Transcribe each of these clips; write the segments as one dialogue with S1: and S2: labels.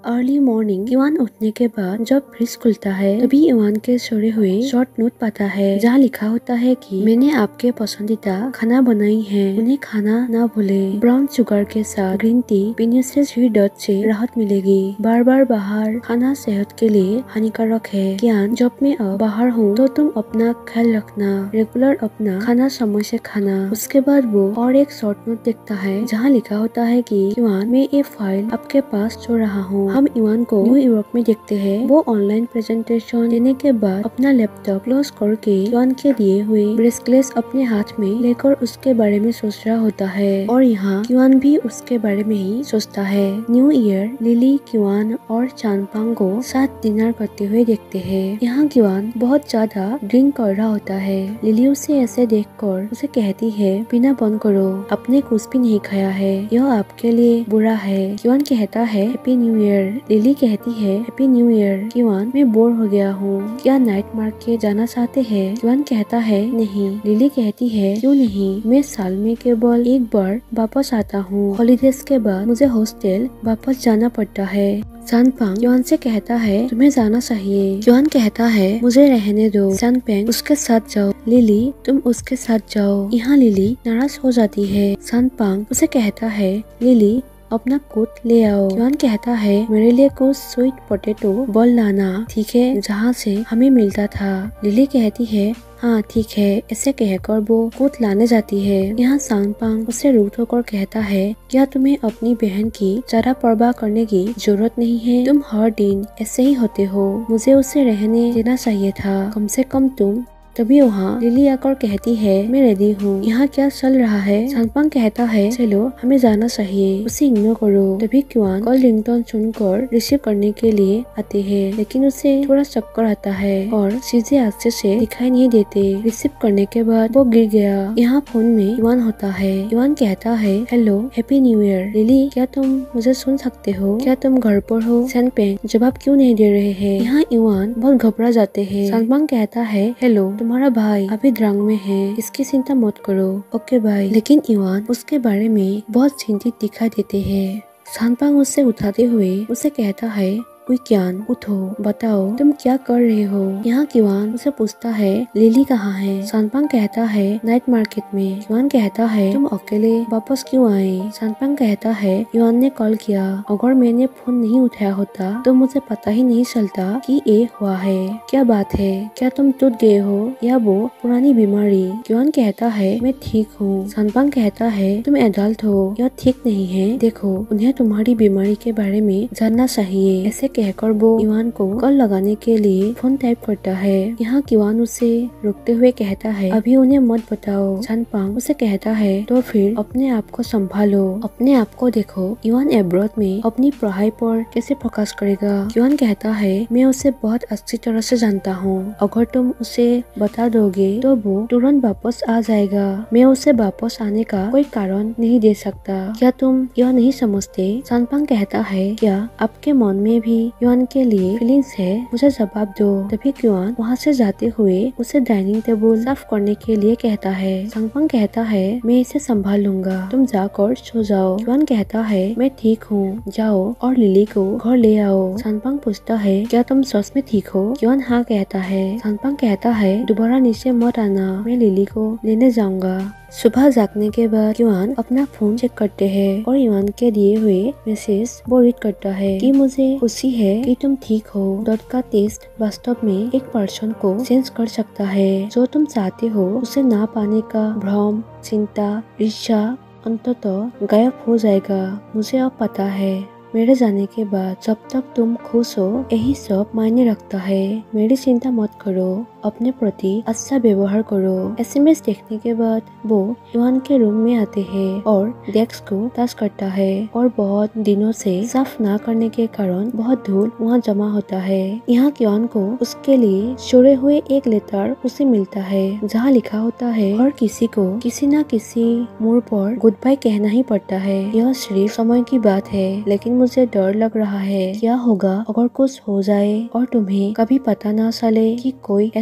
S1: Early morning Ivan उठने के बाद जब फ्रिज खुलता है तभी इवान के छोड़े हुए शॉर्ट नोट पाता है जहाँ लिखा होता है कि मैंने आपके पसंदीदा खाना बनाई है, उन्हें खाना ना भूले। ब्राउन शुगर के साथ ग्रीन टी पीने से 3 डॉट से राहत मिलेगी। बार बार बाहर खाना सेहत के लिए हानिकारक है। ज्ञान, जब मैं अब बाहर हूँ तो तुम अपना ख्याल रखना, रेगुलर अपना खाना समय से खाना। उसके बाद वो और एक शॉर्ट नोट देखता है जहाँ लिखा होता है कि इवान, मैं ये फाइल आपके पास छोड़ रहा हूँ। हम इवान को न्यूयॉर्क में देखते हैं। वो ऑनलाइन प्रेजेंटेशन देने के बाद अपना लैपटॉप क्लोज करके इवान के दिए हुए ब्रेसलेट अपने हाथ में लेकर उसके बारे में सोच रहा होता है और यहाँ इवान भी उसके बारे में ही सोचता है। न्यू ईयर लिली, किवान और चांगपांग को साथ डिनर करते हुए देखते हैं। यहाँ किवान बहुत ज्यादा ड्रिंक कर रहा होता है। लिली उसे ऐसे देखकर उसे कहती है, पीना बंद करो, आपने कुछ भी नहीं खाया है, यह आपके लिए बुरा है। किवान कहता है, हैप्पी न्यू ईयर। लिली कहती है, हैप्पी न्यू ईयर। किवान, मैं बोर हो गया हूँ, क्या नाइट मार्केट जाना चाहते हैं? किवान कहता है, नहीं। लिली कहती है, क्यों नहीं, मैं साल में केवल एक बार वापस आता हूँ, हॉलीडेज के बाद मुझे हॉस्टल वापस जाना पड़ता है। चांगपांग किवान से कहता है, तुम्हें जाना चाहिए। किवान कहता है, मुझे रहने दो। चांगपांग, उसके साथ जाओ। लिली, तुम उसके साथ जाओ। यहाँ लिली नाराज हो जाती है। चांगपांग उसे कहता है, लिली अपना कोट ले आओ। किवान कहता है, मेरे लिए कुछ स्वीट पोटैटो बॉल लाना, ठीक है, जहाँ से हमें मिलता था। लिली कहती है, हाँ ठीक है। ऐसे कहकर वो कोट लाने जाती है। यहाँ चांगपांग उसे रूठ होकर कहता है, क्या तुम्हें अपनी बहन की जरा परवाह करने की जरूरत नहीं है? तुम हर दिन ऐसे ही होते हो, मुझे उसे रहने देना चाहिए था, कम से कम तुम। तभी वहाँ लिली आकर कहती है, मैं रेडी हूँ, यहाँ क्या चल रहा है? चांगपांग कहता है, चलो हमें जाना चाहिए, उसे इग्नोर करो। तभी किवान कॉल रिंगटोन सुनकर रिसीव करने के लिए आते हैं, लेकिन उसे थोड़ा चक्कर आता है और चीजें अच्छे से दिखाई नहीं देते। रिसीव करने के बाद वो गिर गया। यहाँ फोन में इवान होता है। इवान कहता है, hello, happy new year. Lily, क्या तुम मुझे सुन सकते हो? क्या तुम घर पर हो? चांगपांग जवाब क्यों नहीं दे रहे हैं? यहाँ इवान बहुत घबरा जाते हैं। चांगपांग कहता है, हेलो, तुम्हारा भाई अभी ड्रंक में है, इसकी चिंता मत करो। Okay bye. लेकिन इवान उसके बारे में बहुत चिंतित दिखाई देते हैं। चांगपांग उसे उठाते हुए उसे कहता है, किवान उठो, बताओ तुम क्या कर रहे हो? यहाँ किवान उसे पूछता है, लिली कहाँ है? चांगपांग कहता है, नाइट मार्केट में। किवान कहता है, तुम अकेले वापस क्यों आए? चांगपांग कहता है, किवान ने कॉल किया, अगर मैंने फोन नहीं उठाया होता तो मुझे पता ही नहीं चलता कि ये हुआ है। क्या बात है, क्या तुम टूट गए हो या वो पुरानी बीमारी? किवान कहता है, मैं ठीक हूँ। चांगपांग कहता है, तुम एडल्ट हो, यह ठीक नहीं है, देखो उन्हें तुम्हारी बीमारी के बारे में जानना चाहिए। ऐसे कहकर वो इवान को कॉल लगाने के लिए फोन टाइप करता है। यहाँ किवान उसे रोकते हुए कहता है, अभी उन्हें मत बताओ। चांगपांग उसे कहता है, तो फिर अपने आप को संभालो, अपने आप को देखो। इवान एब्रॉड में अपनी पढ़ाई पर कैसे फोकस करेगा? किवान कहता है, मैं उसे बहुत अच्छी तरह से जानता हूँ, अगर तुम उसे बता दोगे तो वो तुरंत वापस आ जाएगा। मैं उसे वापस आने का कोई कारण नहीं दे सकता, क्या तुम यह नहीं समझते? चांगपांग कहता है, क्या आपके मन में भी किवान के लिए फीलिंग्स है? मुझे जवाब दो। तभी किवान वहाँ से जाते हुए उसे डाइनिंग टेबल साफ करने के लिए कहता है। चांगपांग कहता है, मैं इसे संभाल लूंगा, तुम जाकर सो जाओ। किवान कहता है, मैं ठीक हूँ, जाओ और लिली को घर ले आओ। चांगपांग पूछता है, क्या तुम सच में ठीक हो? किवान हाँ कहता है। चांगपांग कहता है, दोबारा नीचे मत आना, मैं लिली को लेने जाऊंगा। सुबह जागने के बाद किवान अपना फोन चेक करते हैं और इवान के दिए हुए मैसेज वो रीड करता है कि मुझे खुशी है कि तुम ठीक हो। डॉट का टेस्ट वास्तव में एक पर्सन को चेंज कर सकता है। जो तुम चाहते हो उसे ना पाने का भ्रम, चिंता, ईर्ष्या अंततः गायब हो जाएगा। मुझे अब पता है, मेरे जाने के बाद जब तक तुम खुश हो यही सब मायने रखता है। मेरी चिंता मत करो, अपने प्रति अच्छा व्यवहार करो। एसएमएस देखने के बाद वो इवान के रूम में आते हैं और डेस्क को टच करता है और बहुत दिनों से साफ ना करने के कारण बहुत धूल वहाँ जमा होता है। यहाँ किवान को उसके लिए छोड़े हुए एक लेटर उसे मिलता है जहाँ लिखा होता है, हर किसी को किसी न किसी मोड़ पर गुड बाय कहना ही पड़ता है। यह सिर्फ समय की बात है, लेकिन मुझे डर लग रहा है क्या होगा अगर कुछ हो जाए और तुम्हें कभी पता ना चले कि कोई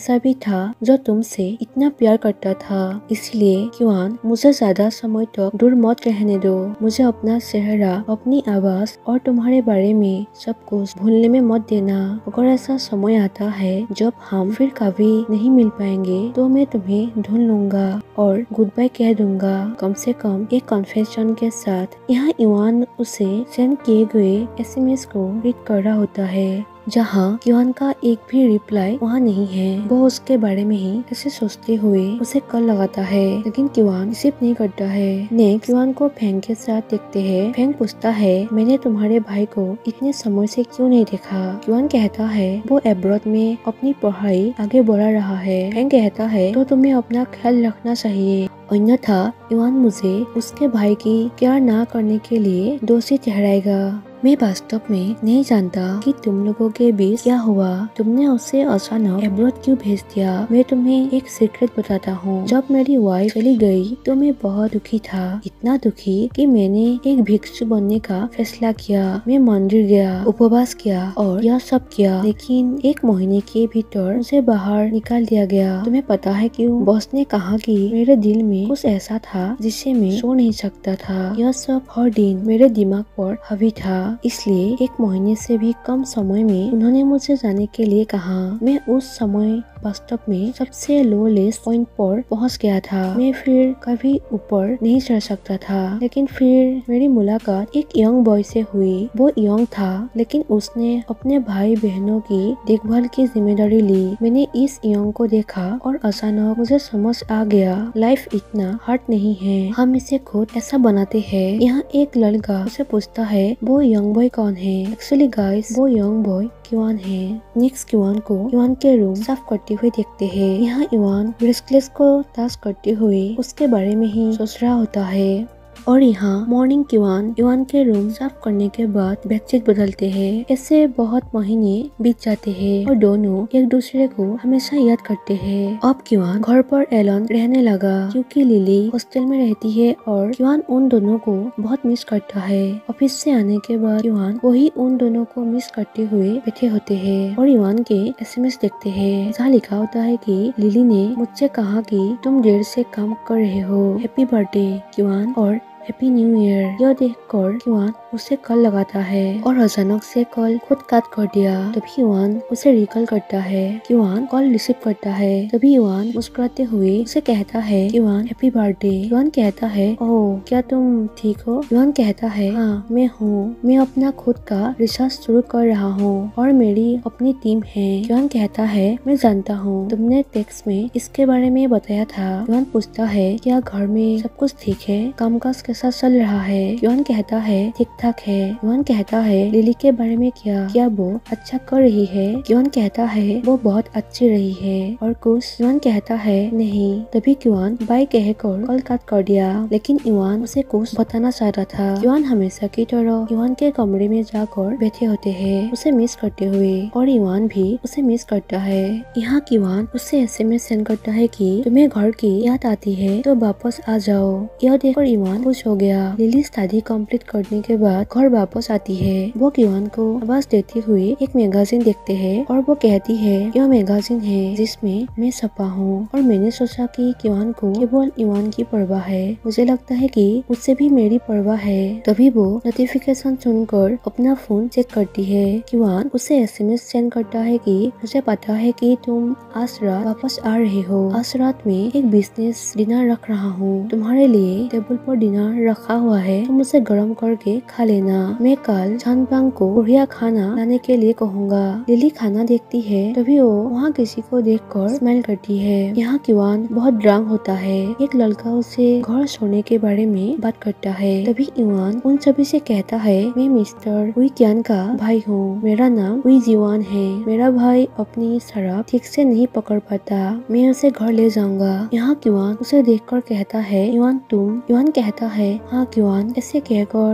S1: ऐसा भी था जो तुमसे इतना प्यार करता था, इसलिए क्यूआन मुझे ज्यादा समय तक दूर मत रहने दो। मुझे अपना चेहरा, अपनी आवाज और तुम्हारे बारे में सब कुछ भूलने में मत देना। अगर ऐसा समय आता है जब हम फिर कभी नहीं मिल पाएंगे तो मैं तुम्हें ढूंढ लूंगा और गुड बाय कह दूंगा, कम से कम एक कन्फेशन के साथ। यहाँ इवान उसे सेंड किए गए एसएमएस को रीड कर रहा होता है, जहाँ क्यूआन का एक भी रिप्लाई वहाँ नहीं है। वो उसके बारे में ही ऐसे सोचते हुए उसे कॉल लगाता है, लेकिन क्यूआन रिसीव नहीं करता है। नेक्स्ट क्यूआन को फेंग के साथ देखते हैं। फेंग पूछता है, मैंने तुम्हारे भाई को इतने समय से क्यों नहीं देखा? क्यूआन कहता है वो एब्रॉड में अपनी पढ़ाई आगे बढ़ा रहा है। फेंग कहता है तो तुम्हें अपना ख्याल रखना चाहिए, अन्यथा इवान मुझे उसके भाई की केयर ना करने के लिए दोषी ठहराएगा। मैं वास्तव में नहीं जानता कि तुम लोगों के बीच क्या हुआ। तुमने उसे अचानक एब्रॉड क्यों भेज दिया? मैं तुम्हें एक सीक्रेट बताता हूँ। जब मेरी वाइफ चली गई तो मैं बहुत दुखी था, इतना दुखी कि मैंने एक भिक्षु बनने का फैसला किया। मैं मंदिर गया, उपवास किया और यह सब किया, लेकिन 1 महीने के भीतर मुझे बाहर निकाल दिया गया। तुम्हें पता है क्यों? बॉस ने कहा कि मेरे दिल में कुछ ऐसा था जिसे मैं सो नहीं सकता था। यह सब हर दिन मेरे दिमाग पर हावी था, इसलिए 1 महीने से भी कम समय में उन्होंने मुझे जाने के लिए कहा। मैं उस समय वास्तव में सबसे लोएस्ट पॉइंट पर पहुंच गया था। मैं फिर कभी ऊपर नहीं चढ़ सकता था, लेकिन फिर मेरी मुलाकात एक यंग बॉय से हुई। वो यंग था, लेकिन उसने अपने भाई बहनों की देखभाल की जिम्मेदारी ली। मैंने इस यंग को देखा और अचानक मुझे समझ आ गया, लाइफ इतना हार्ड नहीं है, हम इसे खुद ऐसा बनाते हैं। यहाँ एक लड़का उसे पूछता है वो यंग बॉय कौन है? एक्चुअली गाइस वो यंग बॉय क्यूआन है। नेक्स्ट क्यूआन को क्यूआन के रूम साफ करते हुए देखते हैं। यहाँ इवान ब्रेसलेट को ताश करते हुए उसके बारे में ही सोच रहा होता है। और यहाँ मॉर्निंग क्यूआन के रूम साफ करने के बाद बेडशीट बदलते हैं। ऐसे बहुत महीने बीत जाते हैं और दोनों एक दूसरे को हमेशा याद करते हैं। अब क्यूआन घर पर एलोन रहने लगा क्योंकि लिली हॉस्टल में रहती है और क्यूआन उन दोनों को बहुत मिस करता है। ऑफिस से आने के बाद क्यूआन वही उन दोनों को मिस करते हुए बैठे होते हैं और इवान के एसएमएस देखते हैं, जहाँ लिखा होता है कि लिली ने मुझसे कहा कि तुम देर से काम कर रहे हो, हैप्पी बर्थडे क्यूआन और हैप्पी न्यू ईयर। यह देखकर क्यूआन उसे कॉल लगाता है और अचानक से कॉल खुद काट कर दिया। तभी इवान उसे रिकॉल करता है। क्यूआन कॉल रिसीव करता है। तभी इवान मुस्कुराते हुए उसे कहता है इवान हैप्पी बर्थडे। इवान कहता है ओह क्या तुम ठीक हो? इवान कहता है हाँ मैं हूँ, मैं अपना खुद का रिसर्च शुरू कर रहा हूँ और मेरी अपनी टीम है। इवान कहता है मैं जानता हूँ, तुमने टेक्स्ट में इसके बारे में बताया था। इवान पूछता है क्या घर में सब कुछ ठीक है, कामकाज कैसा चल रहा है? इवान कहता है ठीक ठाक है। इवान कहता है लिली के बारे में क्या वो अच्छा कर रही है? इवान कहता है वो बहुत अच्छी रही है और कुछ? इवान कहता है नहीं। तभी इवान बाय कहकर कॉल काट कर दिया, लेकिन इवान उसे कुछ बताना चाहता था। इवान हमेशा की तरह इवान के कमरे में जाकर बैठे होते हैं, उसे मिस करते हुए, और इवान भी उसे मिस करता है। यहाँ इवान उसे एसएमएस सेंड करता है कि तुम्हें घर की याद आती है तो वापस आ जाओ। यह देखकर इवान खुश हो गया। लिली स्टडी कंप्लीट करने के बाद घर वापस आती है। वो इवान को आवाज देते हुए एक मैगजीन देखते हैं और वो कहती है यह मैगजीन है जिसमें मैं छपा हूँ और मैंने सोचा कि इवान को केवल इवान की परवाह है, मुझे लगता है कि उससे भी मेरी परवाह है। तभी वो नोटिफिकेशन सुनकर अपना फोन चेक करती है। इवान उसे एसएमएस सेंड करता है कि मुझे पता है कि तुम आज रात वापस आ रहे हो। आज रात में एक बिजनेस डिनर रख रहा हूँ, तुम्हारे लिए टेबल पर डिनर रखा हुआ है, तुम उसे गर्म करके खा लेना। मैं कल छानपांग को बढ़िया खाना लाने के लिए कहूँगा। लिली खाना देखती है, तभी वो वहाँ किसी को देखकर स्माइल करती है। यहाँ इवान बहुत ड्रंक होता है। एक लड़का उसे घर सोने के बारे में बात करता है। तभी इवान उन सभी से कहता है मैं मिस्टर हुई क्यान का भाई हूँ, मेरा नाम हुई जीवान है। मेरा भाई अपनी शराब ठीक से नहीं पकड़ पाता, मैं उसे घर ले जाऊंगा। यहाँ इवान उसे देखकर कहता है इवान तुम? इवान कहता है हाँ इवान। ऐसे कहकर उसे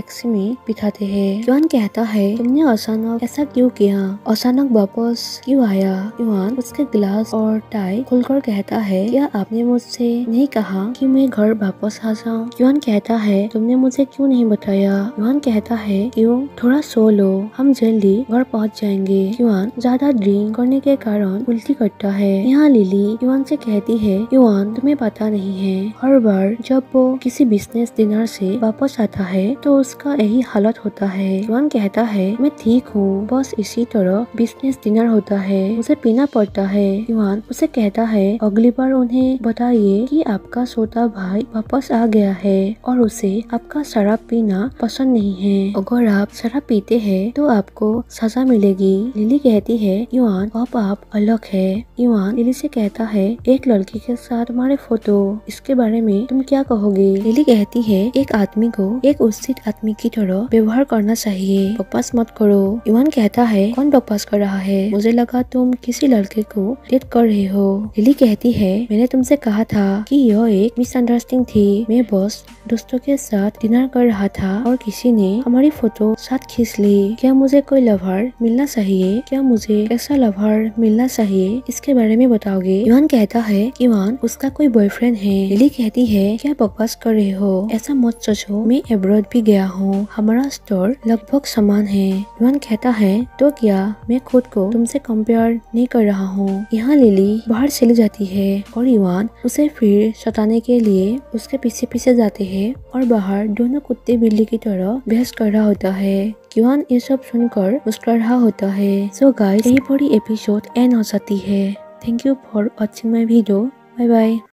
S1: टैक्सी में बिठाते हैं। युआन कहता है तुमने अचानक ऐसा क्यों किया, अचानक वापस क्यों आया। युआन उसके ग्लास और टाई खोलकर कहता है क्या आपने मुझसे नहीं कहा कि मैं घर वापस आ जाऊँ। युआन कहता है तुमने मुझे क्यों नहीं बताया। युआन कहता है क्यों, थोड़ा सो लो, हम जल्दी घर पहुँच जाएंगे। युआन ज्यादा ड्रिंक करने के कारण उल्टी करता है। यहाँ लिली युआन से कहती है युआन तुम्हें पता नहीं है, हर बार जब वो किसी बिजनेस डिनर से वापस आता है तो उसका यही हालत होता है। युआन कहता है मैं ठीक हूँ, बस इसी तरह बिजनेस डिनर होता है, मुझे पीना पड़ता है। युआन उसे कहता है अगली बार उन्हें बताइए कि आपका छोटा भाई वापस आ गया है और उसे आपका शराब पीना पसंद नहीं है। अगर आप शराब पीते हैं तो आपको सजा मिलेगी। लिली कहती है युआन अब आप अलग है। युआन लिली से कहता है एक लड़की के साथ तुम्हारे फोटो, इसके बारे में तुम क्या कहोगे। लिली कहती है एक आदमी को एक उचित आदमी की तरह व्यवहार करना चाहिए, बकवास मत करो। युआन कहता है कौन बकवास कर रहा है, मुझे लगा तुम किसी लड़के को डेट कर रहे हो। लिली कहती है मैंने तुमसे कहा था कि यह एक मिसअंडरस्टैंडिंग थी, मैं बस दोस्तों के साथ डिनर कर रहा था और किसी ने हमारी फोटो साथ खींच ली। क्या मुझे कोई लवर मिलना चाहिए, क्या मुझे कैसा लवर मिलना चाहिए, इसके बारे में बताओगे। युआन कहता है युआन उसका कोई बॉयफ्रेंड है। लिली कहती है क्या बकवास कर रहे हो, ऐसा मत सोचो, मैं अब्रॉड भी गया हूँ, हमारा स्टोर लगभग समान है। युआन कहता है तो क्या, मैं खुद को तुमसे कंपेयर नहीं कर रहा हूँ। यहाँ लिली बाहर चली जाती है और युआन उसे फिर सताने के लिए उसके पीछे पीछे जाते हैं और बाहर दोनों कुत्ते बिल्ली की तरह बहस कर रहा होता है। युआन ये सब सुनकर मुस्कुरा रहा होता है। सो गाइस यही पूरी एपिसोड एंड हो जाती है। Thank you for watching my video. Bye bye.